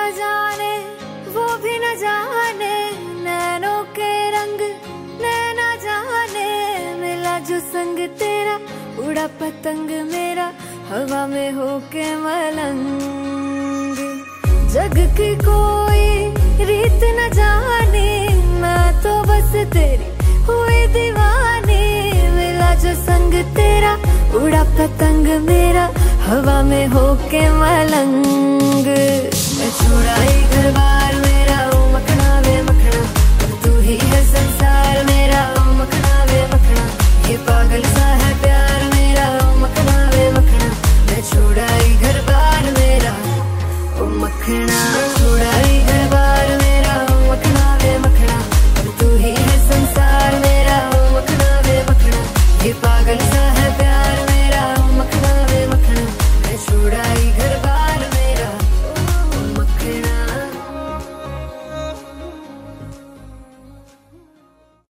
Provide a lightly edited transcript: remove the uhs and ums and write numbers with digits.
जाने वो भी न जाने, नैनों के रंग नैना जाने। मिला जो संग तेरा उड़ा पतंग मेरा, हवा में होके मलंग। जग की कोई रीत न जाने, मैं तो बस तेरी हुई दीवानी। मिला जो संग तेरा उड़ा पतंग मेरा, हवा में होके मलंग। मैं छोड़ा ही घर बार मेरा, ओ मखना वे मखना, तू ही है संसार मेरा, ओ मखना वे मखना। ये पागल सा है प्यार मेरा, ओ मखना वे मखना। मैं छोड़ा ही घर बार मेरा, ओ मखना। छोड़ा ही घर बार मेरा, ओ मखना वे मखना, तू ही है संसार मेरा, ओ मखना वे मखना। ये पागल सा